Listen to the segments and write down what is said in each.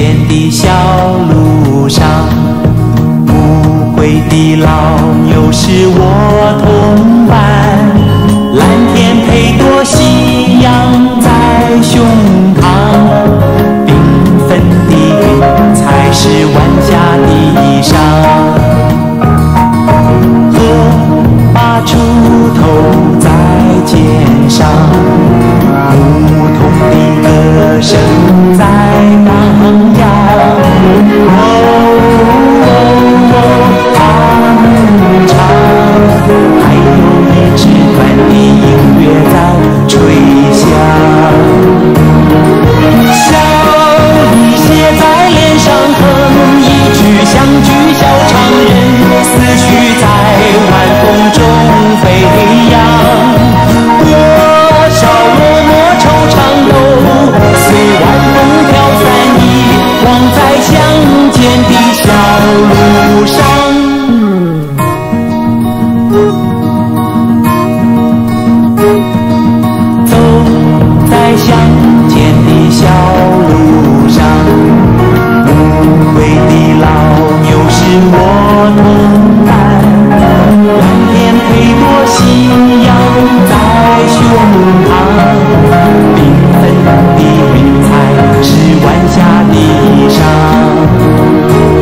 前的小路上，无悔的老牛是我同伴，蓝天配朵夕阳在胸膛，缤纷的云彩是晚霞的衣裳，河把锄头在肩上，牧童的歌声在荡漾，他们唱，还有一支短的音乐在吹响，笑意写在脸上，哼一曲乡居小唱人，思绪在晚风中飞扬，多少落寞惆怅都随晚风飘散，遗忘在乡间的小路上。走在乡间的小路上，无悔的老牛是我同伴，蓝天配朵夕阳在胸膛，缤纷的云彩是晚霞的衣裳。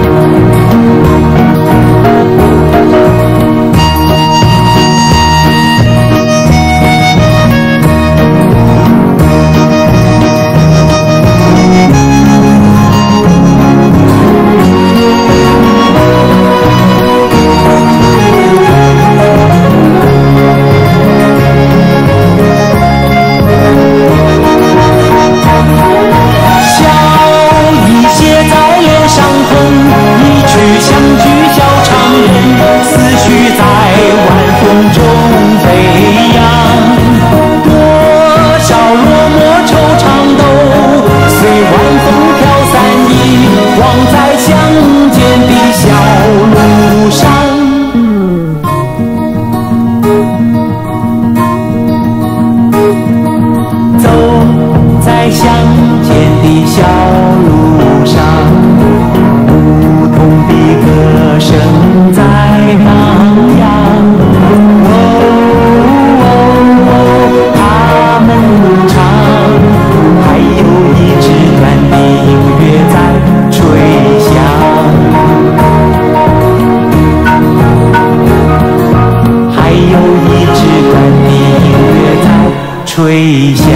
吹响，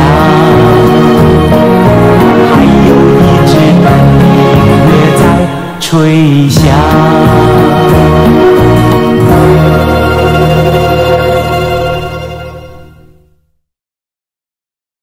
还有一支短的音乐在吹响。